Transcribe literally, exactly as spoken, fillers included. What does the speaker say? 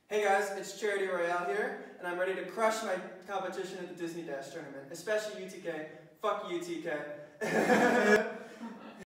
Hey guys, it's Charity Royall here, and I'm ready to crush my competition at the Disney Dash tournament, especially U T K. Fuck U T K.